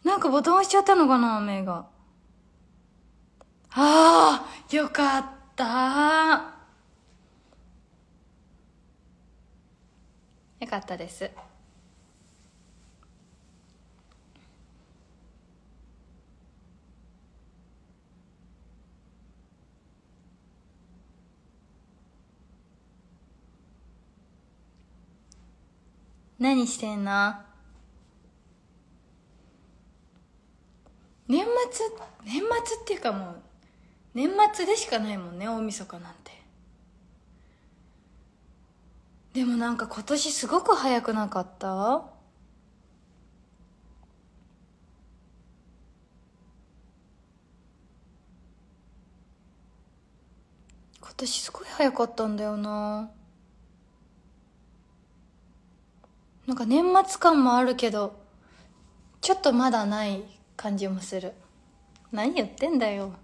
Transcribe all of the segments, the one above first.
なんかボタン押しちゃったのかな、目が。ああ、よかった。よかったです。何してんの？年末っていうかもう、年末でしかないもんね、大晦日なんて。でもなんか今年すごく早くなかった？今年すごい早かったんだよな。なんか年末感もあるけど、ちょっとまだない感じもする。何言ってんだよ。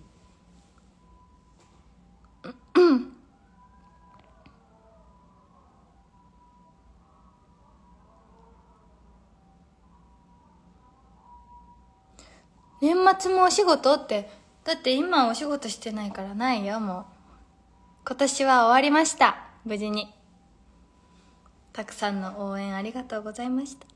年末もお仕事って、だって今お仕事してないからないよ、もう。今年は終わりました。無事に。たくさんの応援ありがとうございました。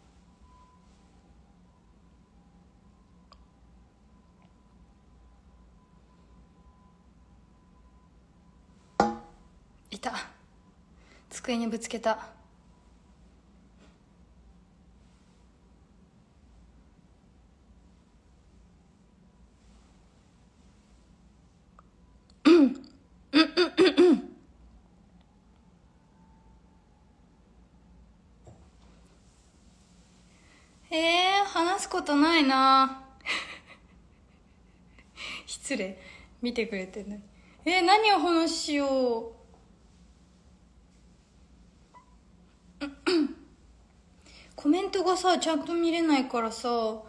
いた。机にぶつけた。話すことないな。失礼。見てくれてね。何を話しよう。コメントがさ、ちゃんと見れないからさ。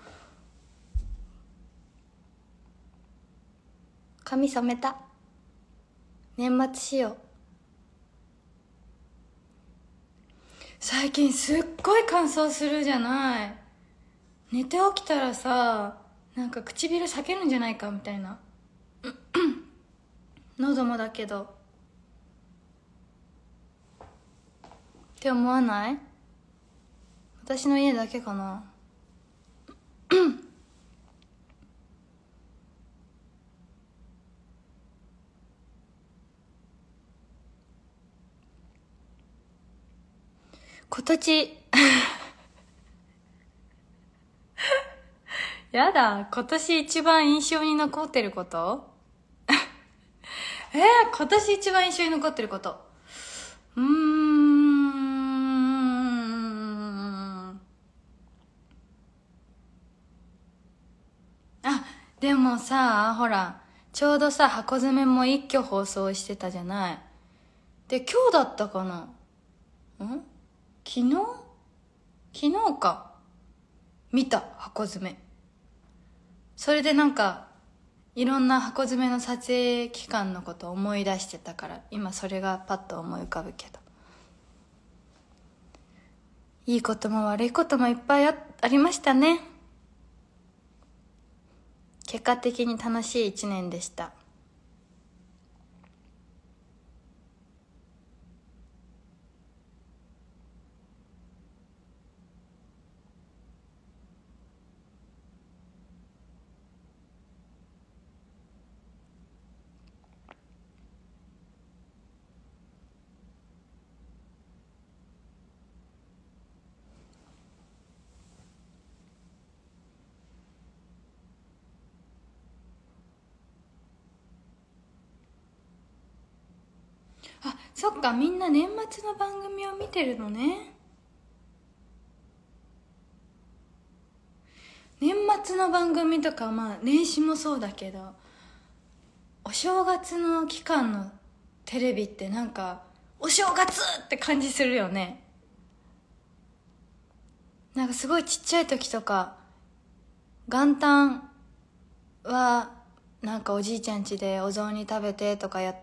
髪染めた。年末仕様。最近すっごい乾燥するじゃない。寝て起きたらさ、なんか唇裂けるんじゃないかみたいな。喉もだけどって思わない？私の家だけかな。今年やだ、今年一番印象に残ってること今年一番印象に残ってること。でもさ、ほら、ちょうどさ、箱詰めも一挙放送してたじゃない。で、今日だったかな？昨日か。見た、箱詰め。それでなんか、いろんな箱詰めの撮影期間のことを思い出してたから、今それがパッと思い浮かぶけど。いいことも悪いこともいっぱいありましたね。結果的に楽しい一年でした。そっか、みんな年末の番組を見てるのね。年末の番組とか、まあ年始もそうだけど、お正月の期間のテレビってなんかお正月って感じするよね。なんかすごいちっちゃい時とか、元旦はなんかおじいちゃん家でお雑煮食べてとかやって、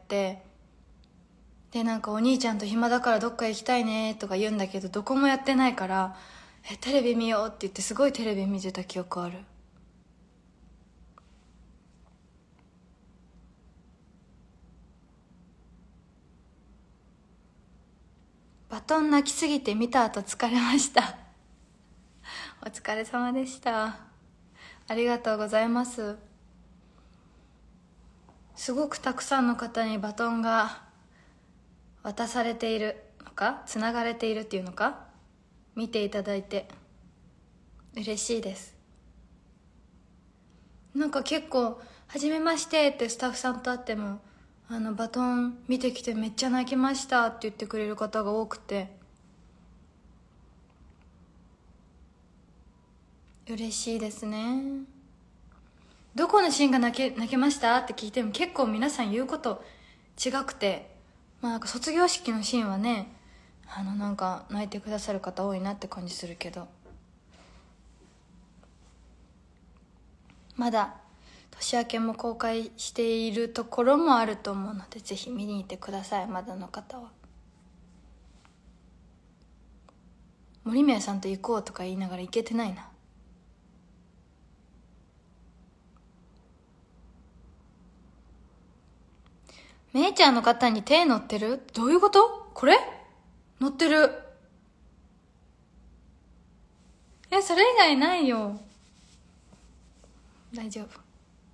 でなんかお兄ちゃんと暇だからどっか行きたいねとか言うんだけど、どこもやってないから、 テレビ見ようって言ってすごいテレビ見てた記憶ある。バトン泣きすぎて見た後疲れましたお疲れ様でした。ありがとうございます。すごくたくさんの方にバトンが渡されているのか、つながれているっていうのか、見ていただいて嬉しいです。なんか結構「はじめまして」ってスタッフさんと会ってもバトン見てきてめっちゃ泣きましたって言ってくれる方が多くて嬉しいですね。どこのシーンが泣けましたって聞いても結構皆さん言うこと違くて、まあなんか卒業式のシーンはねなんか泣いてくださる方多いなって感じするけど、まだ年明けも公開しているところもあると思うので、ぜひ見に行ってください。まだの方は。森宮さんと行こうとか言いながら行けてないな。めいちゃんの肩に手乗ってる？どういうこと？これ？乗ってる。それ以外ないよ。大丈夫。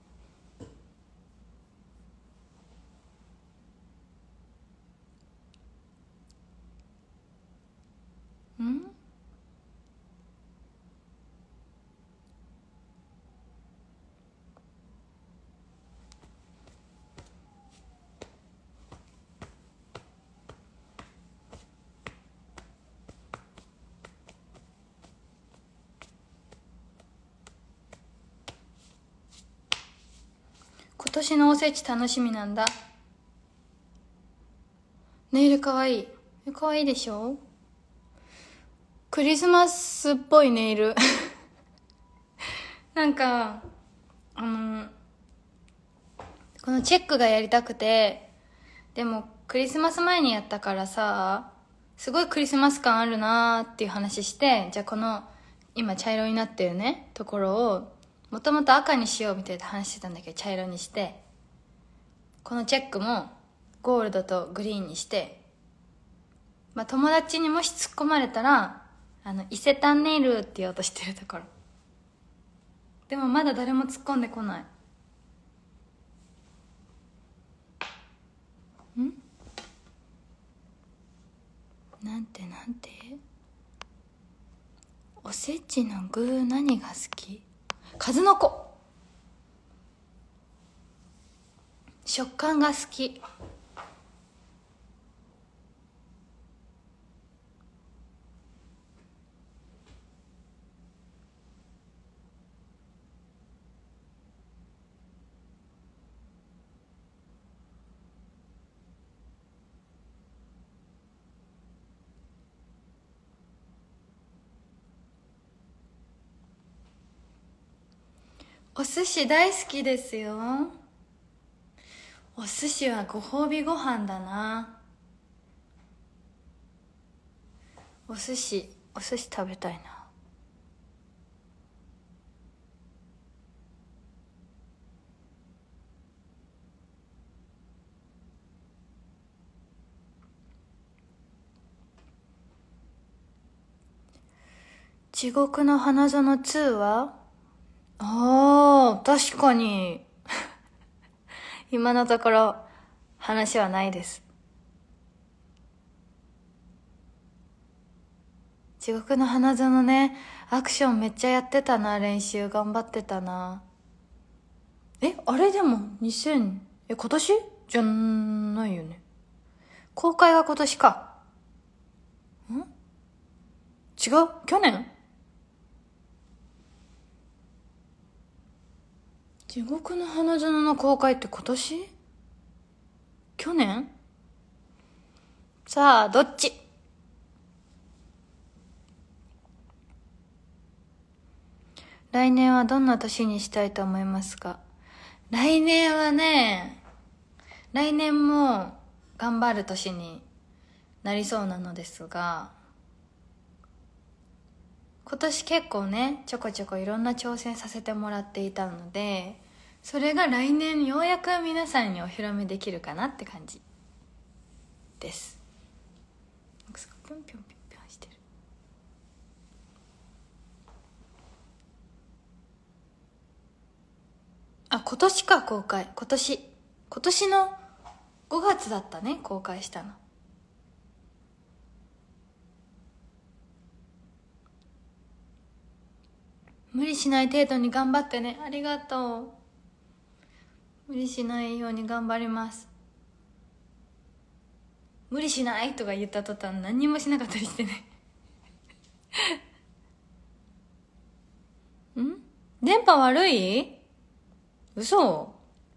今年のおせち楽しみなんだ。ネイルかわいい。かわいいでしょ？クリスマスっぽいネイルなんかこのチェックがやりたくて、でもクリスマス前にやったからさ、すごいクリスマス感あるなーっていう話して、じゃあこの今茶色になってるねところをもともと赤にしようみたいな話してたんだけど、茶色にして、このチェックもゴールドとグリーンにして、まあ友達にもし突っ込まれたら伊勢丹ネイルって言おうとしてるところ。でもまだ誰も突っ込んでこない。なんておせちの具何が好き？数の子。食感が好き。お寿司大好きですよ。お寿司はご褒美ご飯だな。お寿司食べたいな。地獄の花園2は？確かに今のところ話はないです。地獄の花園ね、アクションめっちゃやってたな。練習頑張ってたな。あれでも今年じゃないよね。公開は今年か。違う？去年？地獄の花園の公開って今年？去年？さあどっち？来年はどんな年にしたいと思いますか？来年はね、来年も頑張る年になりそうなのですが、 今年結構ねちょこちょこいろんな挑戦させてもらっていたので、それが来年ようやく皆さんにお披露目できるかなって感じです。ぴょんぴょんぴょんぴょんしてる。あ、今年か、公開。今年の5月だったね、公開したの。無理しない程度に頑張ってね。ありがとう。無理しないように頑張ります。無理しないとか言った途端何にもしなかったりしてねん？電波悪い？嘘？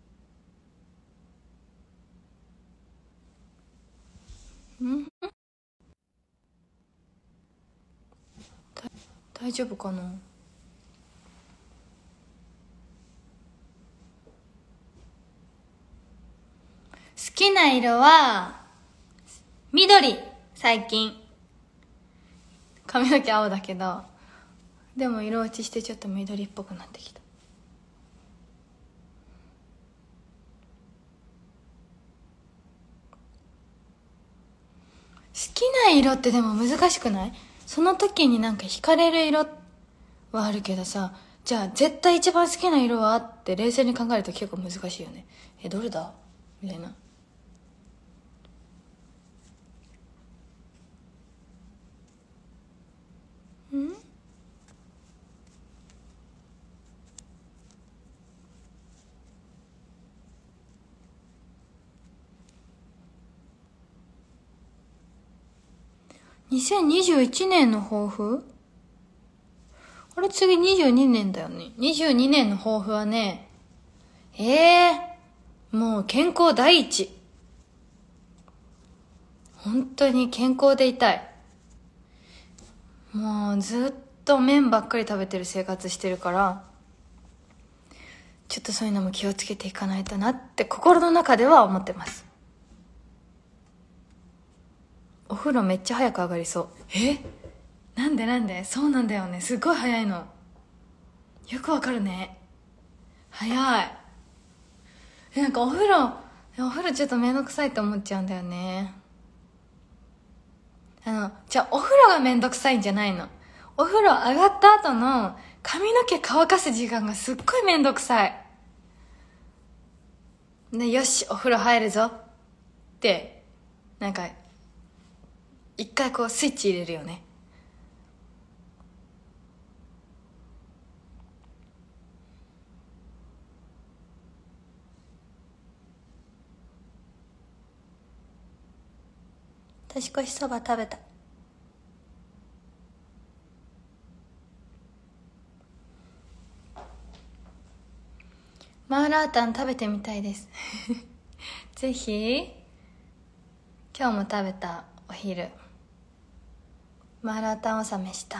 ん？大丈夫かな？好きな色は緑。最近髪の毛青だけど、でも色落ちしてちょっと緑っぽくなってきた。好きな色ってでも難しくない？その時になんか惹かれる色はあるけどさ、じゃあ絶対一番好きな色はって冷静に考えると結構難しいよね。どれだみたいな。ん2021年の抱負？あれ次22年だよね。22年の抱負はね、もう健康第一。本当に健康でいたい。もうずっと麺ばっかり食べてる生活してるから、ちょっとそういうのも気をつけていかないとなって心の中では思ってます。お風呂めっちゃ早く上がりそう。なんでそうなんだよね。すっごい早いの。よくわかるね。早い。なんかお風呂ちょっとめんどくさいって思っちゃうんだよね。じゃあお風呂がめんどくさいんじゃないの。お風呂上がった後の髪の毛乾かす時間がすっごいめんどくさい。で、よし、お風呂入るぞって、なんか、一回こうスイッチ入れるよね。年越しそば食べた。マーラータン食べてみたいですぜひ。今日も食べた。お昼マーラータン納めした。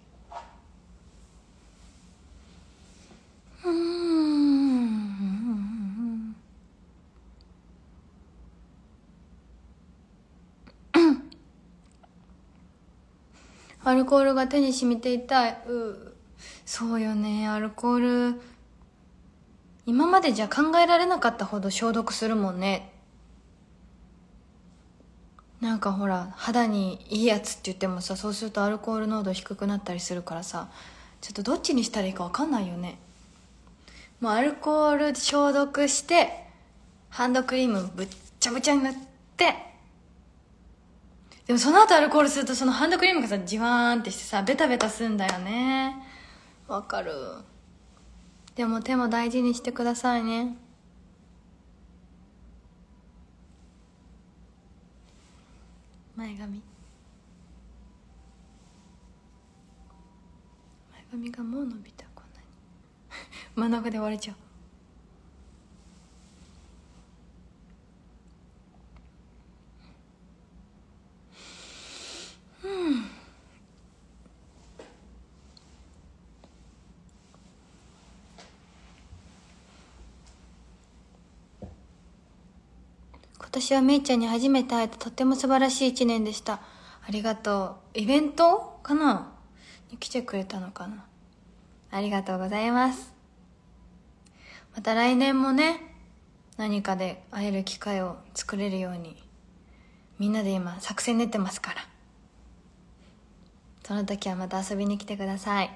アルコールが手に染みていたい。そうよね。アルコール今までじゃ考えられなかったほど消毒するもんね。なんかほら肌にいいやつって言ってもさ、そうするとアルコール濃度低くなったりするからさ、ちょっとどっちにしたらいいか分かんないよね。もうアルコール消毒してハンドクリームぶっちゃぶちゃに塗って、でもその後アルコールするとそのハンドクリームがさじわーんってしてさベタベタすんだよね。わかる。でも手も大事にしてくださいね。前髪がもう伸びた。こんなに真ん中で割れちゃう。今年はめいちゃんに初めて会えてとっても素晴らしい一年でした。ありがとう。イベントかな？ に来てくれたのかな。ありがとうございます。また来年もね、何かで会える機会を作れるようにみんなで今作戦練ってますから、その時はまた遊びに来てください。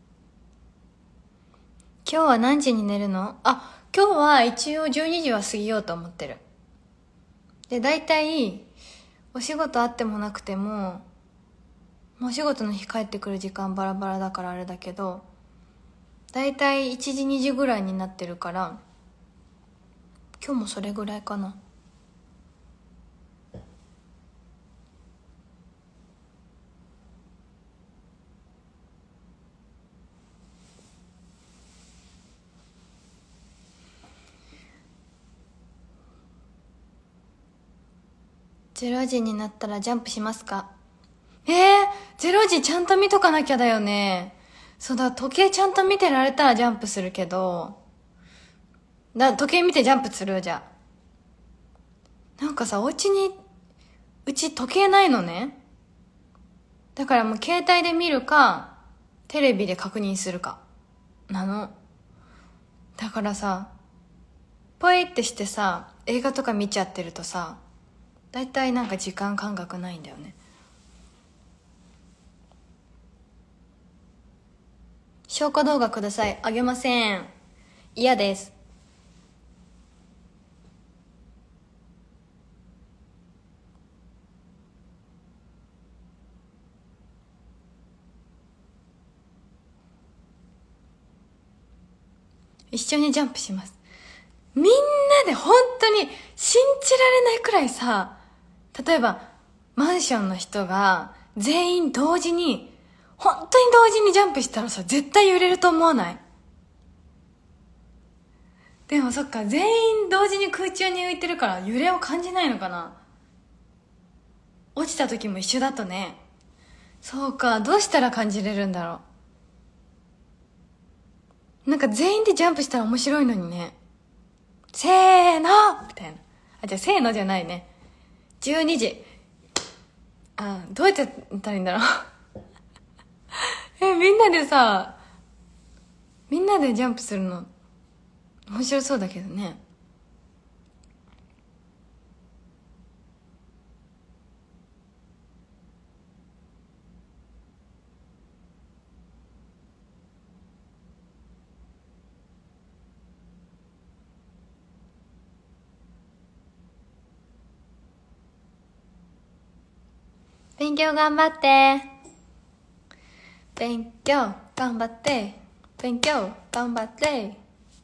今日は何時に寝るの？あ、今日は一応12時は過ぎようと思ってる。で、大体お仕事あってもなくても、お仕事の日帰ってくる時間バラバラだからあれだけど、大体1時2時ぐらいになってるから、今日もそれぐらいかな。0時になったらジャンプしますか？0時ちゃんと見とかなきゃだよね。そうだ、時計ちゃんと見てられたらジャンプするけど、時計見てジャンプするじゃん。なんかさ、お家に、うち時計ないのね。だからもう携帯で見るか、テレビで確認するか、なの。だからさ、ポイってしてさ、映画とか見ちゃってるとさ、だいたいなんか時間感覚ないんだよね。証拠動画ください。あげません。嫌です。一緒にジャンプします。みんなで本当に信じられないくらいさ、例えばマンションの人が全員同時に、本当に同時にジャンプしたらさ、絶対揺れると思わない？でもそっか、全員同時に空中に浮いてるから揺れを感じないのかな。落ちた時も一緒だとね。そうか、どうしたら感じれるんだろう。なんか全員でジャンプしたら面白いのにね。せーのみたいな。あ、じゃあせーのじゃないね。12時。あ、どうやってやったらいいんだろう。みんなでさ、みんなでジャンプするの面白そうだけどね。勉強頑張って。勉強頑張って。勉強頑張って。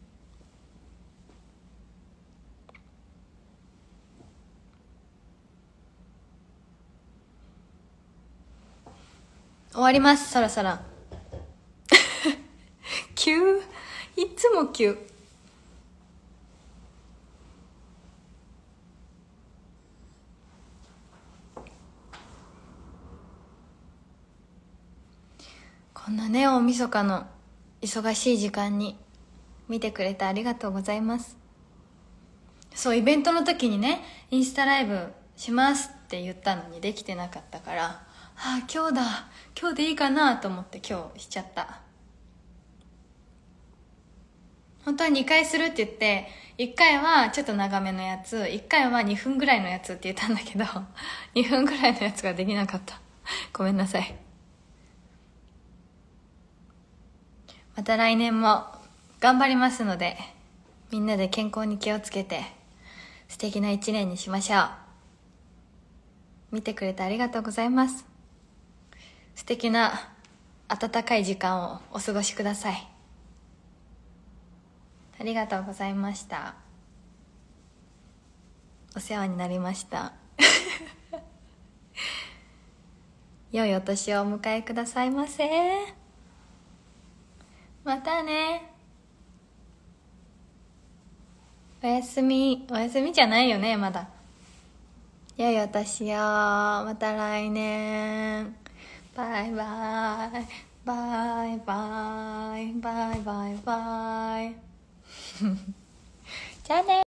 終わります、そろそろ。急。いつも急。こんなね、大晦日の忙しい時間に見てくれてありがとうございます。そう、イベントの時にね、インスタライブしますって言ったのにできてなかったから、ああ、今日だ、今日でいいかなと思って今日しちゃった。本当は2回するって言って、1回はちょっと長めのやつ、1回は2分ぐらいのやつって言ったんだけど、2分ぐらいのやつができなかった。ごめんなさい。また来年も頑張りますので、みんなで健康に気をつけて素敵な一年にしましょう。見てくれてありがとうございます。素敵な温かい時間をお過ごしください。ありがとうございました。お世話になりました。良いお年をお迎えくださいませ。またね。おやすみ。おやすみじゃないよね、まだ。良いお年を。また来年。バイバイ。バイバイ。バイバイバイ。じゃあね。